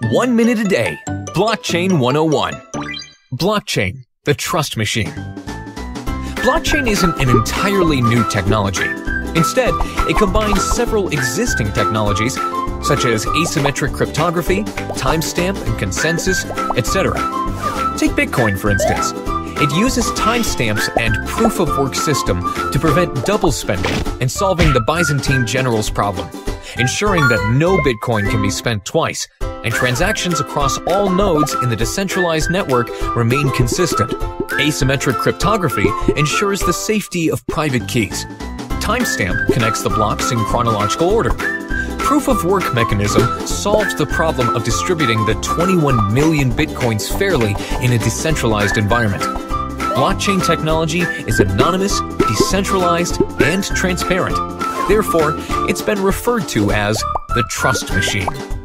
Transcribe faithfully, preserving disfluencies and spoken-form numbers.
One minute a day. Blockchain one oh one. Blockchain, the trust machine. Blockchain isn't an entirely new technology. Instead, it combines several existing technologies such as asymmetric cryptography, timestamp and consensus, et cetera. Take Bitcoin, for instance. It uses timestamps and proof-of-work system to prevent double spending and solving the Byzantine generals problem, ensuring that no Bitcoin can be spent twice, and transactions across all nodes in the decentralized network remain consistent. Asymmetric cryptography ensures the safety of private keys. Timestamp connects the blocks in chronological order. Proof-of-work mechanism solves the problem of distributing the twenty-one million Bitcoins fairly in a decentralized environment. Blockchain technology is anonymous, decentralized, and transparent. Therefore, it's been referred to as the trust machine.